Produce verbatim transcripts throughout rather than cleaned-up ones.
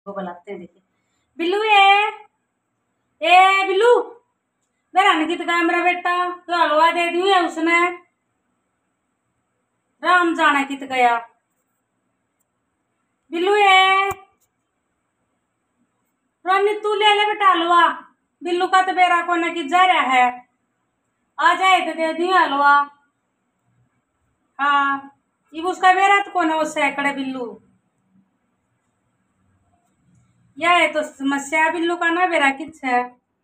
वो बुलाते हैं। देखिए बिल्लू ए ए बिल्लू मेरा निकित गया मेरा बेटा तो हलवा दे दी है उसने। राम जाने कित गया बिल्लू ए रोनी तू ले ले बेटा हलवा। बिल्लू का तो बेरा को न कि जा रहा है आ जाए तो दे दी हलवा। हाँ ये उसका बेरा तो कौन है वो सैकड़े बिल्लू यह है तो समस्या बिल्लू का ना बेरा किच है।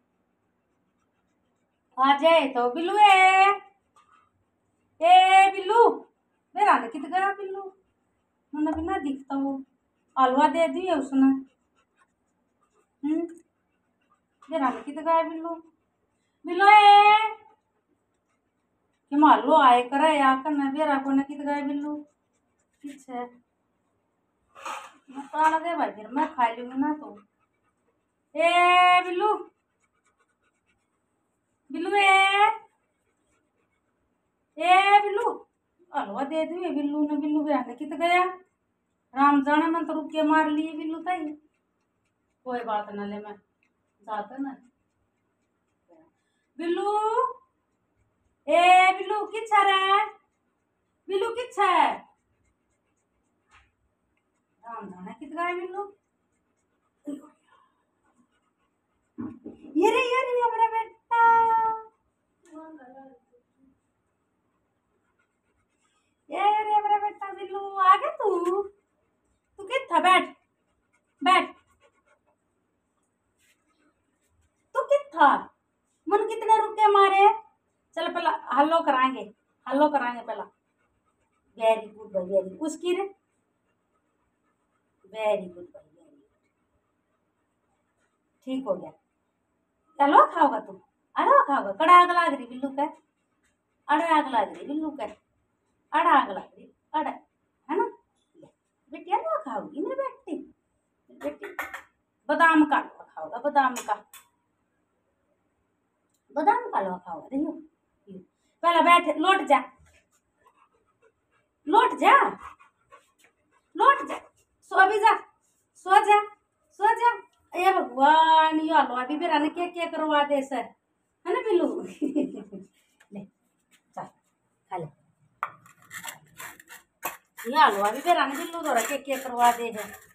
आ जाए तो बिल्लू ए ए बिल्लू मेरा ने कित गया बिल्लू मैंने भी ना दिखता वो हलवा दे दी है उसने। हम्म मेरा ने कित गया बिल्लू बिल्लू ए कि मालू आए करे या करना बेरा को ने कित गया बिल्लू किच है। मैं ताला दे भाई फिर मैं खा लूंगी ना तो ए बिल्लू बिल्लू ए ए बिल्लू हलवा दे दी बिल्लू ने। बिल्लू भी आने कित गया राम जाने मन तो रुके मार लिए बिल्लू ताई। कोई बात ना ले मैं जाता ना बिल्लू ए बिल्लू किछ है बिल्लू किछ है राम जाने कित गया बिल्लू। ये रे ये रे मेरा बेटा ये रे मेरा बेटा बिल्लू आ गया तू तू कित था बैठ बैठ तू कित था मन कितने रुके मारे। चल पहला हल्लो कराएंगे हल्लो कराएंगे पहला। वेरी गुड भाई वेरी उसकी रे वेरी गुड भाई वेरी ठीक हो गया। हलवा खाओगा तू हलवा खाओगा कड़ा आग लाग रही बिल्लू का अड़े आग लाग रही बिल्लू का अड़ा आग लाग रही अड़ा है ना बेटी हलवा खाओगी मेरी बेटी बेटी बादाम का हलवा खाओगा बादाम का बादाम का हलवा खाओगा देखो पहले बैठ लौट जा लौट जा लौट जा सो भी जा सो जा सो जा। ये भगवान ये हलवा भी बेरा ने क्या क्या करवा दे सर है ना बिल्लू ले चल खा ले ये हलवा भी बेरा ने बिल्लू दौरा क्या क्या करवा दे है।